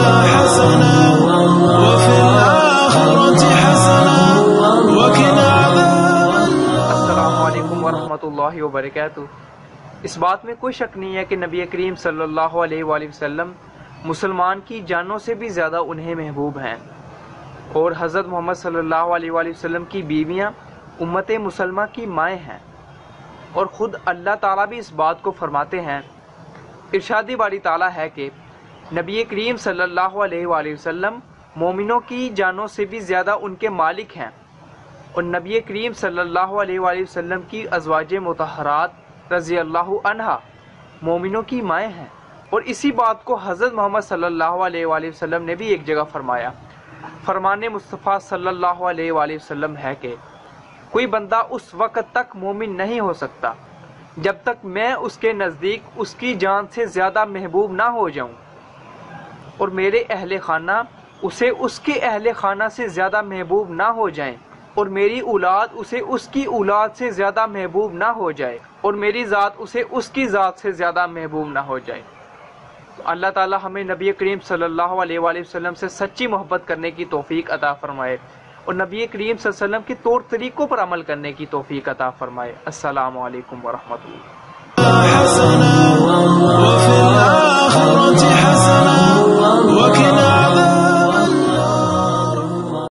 حسنة وفي الآخرة حسنة وقنا عذاب النار. السلام علیکم ورحمۃ اللہ وبرکاتہ. اس بات میں کوئی شک نہیں ہے کہ نبی کریم صلی اللہ علیہ وآلہ وسلم مسلمان کی جانوں سے بھی زیادہ انہیں محبوب ہیں، اور حضرت محمد صلی اللہ علیہ وآلہ وسلم کی بیویاں امت مسلمہ کی مائیں ہیں، اور خود اللہ تعالیٰ بھی اس بات کو فرماتے ہیں. ارشاد باری تعالیٰ ہے کہ نبی کریم صلی اللہ علیہ وآلہ وسلم مومنوں کی جانوں سے بھی زیادہ ان کے مالک ہیں، اور نبی کریم صلی اللہ علیہ وآلہ وسلم کی ازواج مطہرات رضی اللہ عنہا مومنوں کی مائیں ہیں. اور اسی بات کو حضرت محمد صلی اللہ علیہ وآلہ وسلم نے بھی ایک جگہ فرمایا. فرمان مصطفیٰ صلی اللہ علیہ وآلہ وسلم ہے کہ کوئی بندہ اس وقت تک مومن نہیں ہو سکتا جب تک میں اس کے نزدیک اس کی جان سے زیادہ محبوب نہ ہو جاؤں، اور میرے اہل خانہ اسے اس کے اہل خانہ سے زیادہ محبوب نہ ہو جائیں، اور میری اولاد اسے اس کی اولاد سے زیادہ محبوب نہ ہو جائے، اور میری ذات اسے اس کی ذات سے زیادہ محبوب نہ ہو جائے. تو اللہ تعالی ہمیں نبی کریم صلی اللہ علیہ وآلہ وسلم سے سچی محبت کرنے کی توفیق عطا فرمائے، اور نبی کریم صلی اللہ علیہ وسلم کے طور طریقوں پر عمل کرنے کی توفیق عطا فرمائے. السلام علیکم ورحمۃ اللہ.